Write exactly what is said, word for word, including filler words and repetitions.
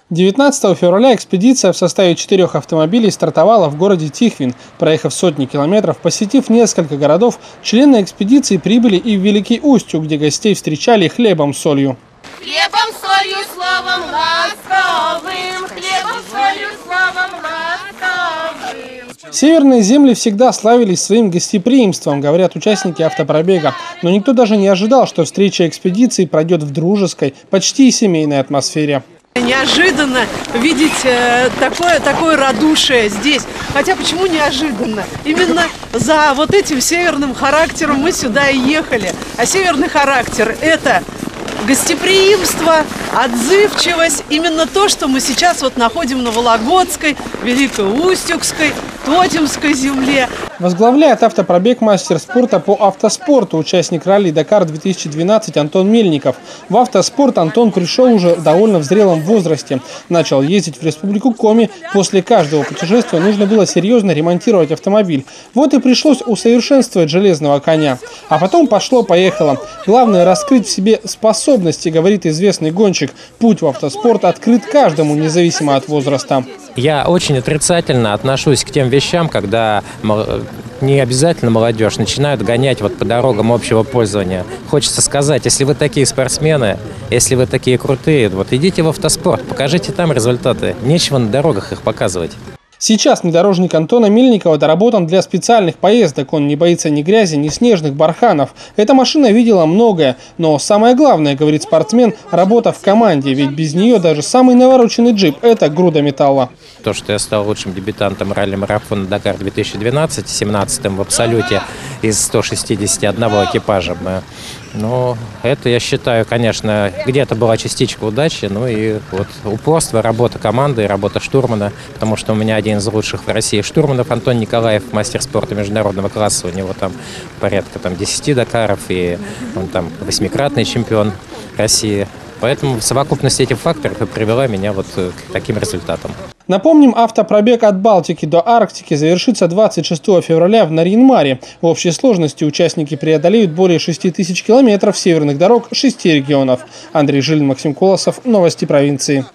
девятнадцатого февраля экспедиция в составе четырех автомобилей стартовала в городе Тихвин. Проехав сотни километров, посетив несколько городов, члены экспедиции прибыли и в Великий Устюг, где гостей встречали хлебом с солью. Хлебом, солью, словом ласковым, хлебом, солью, словом ласковым. Северные земли всегда славились своим гостеприимством, говорят участники автопробега. Но никто даже не ожидал, что встреча экспедиции пройдет в дружеской, почти семейной атмосфере. Неожиданно видеть э, такое, такое радушие здесь. Хотя почему неожиданно? Именно за вот этим северным характером мы сюда и ехали. А северный характер – это гостеприимство, отзывчивость. Именно то, что мы сейчас вот находим на Вологодской, Великоустюгской, Тотемской земле. Возглавляет автопробег мастер спорта по автоспорту, участник ралли «Дакар-две тысячи двенадцать» Антон Мельников. В автоспорт Антон пришел уже довольно в зрелом возрасте. Начал ездить в Республику Коми. После каждого путешествия нужно было серьезно ремонтировать автомобиль. Вот и пришлось усовершенствовать железного коня. А потом пошло-поехало. Главное – раскрыть в себе способности, говорит известный гонщик. Путь в автоспорт открыт каждому, независимо от возраста. Я очень отрицательно отношусь к тем вещам, когда не обязательно молодежь начинают гонять вот по дорогам общего пользования. Хочется сказать, если вы такие спортсмены, если вы такие крутые, вот идите в автоспорт, покажите там результаты. Нечего на дорогах их показывать. Сейчас внедорожник Антона Мельникова доработан для специальных поездок. Он не боится ни грязи, ни снежных барханов. Эта машина видела многое. Но самое главное, говорит спортсмен, работа в команде. Ведь без нее даже самый навороченный джип – это груда металла. То, что я стал лучшим дебютантом ралли-марафона «Дакар-две тысячи двенадцать», семнадцатым в абсолюте из ста шестидесяти одного экипажа. Ну, это, я считаю, конечно, где-то была частичка удачи, ну и вот упорство, работа команды, работа штурмана, потому что у меня один из лучших в России штурманов Антон Николаев, мастер спорта международного класса, у него там порядка там, десяти Дакаров, и он там восьмикратный чемпион России. Поэтому совокупность этих факторов и привела меня вот к таким результатам. Напомним, автопробег от Балтики до Арктики завершится двадцать шестого февраля в Нарьян-Маре. В общей сложности участники преодолеют более шести тысяч километров северных дорог шести регионов. Андрей Жилин, Максим Колосов. Новости провинции.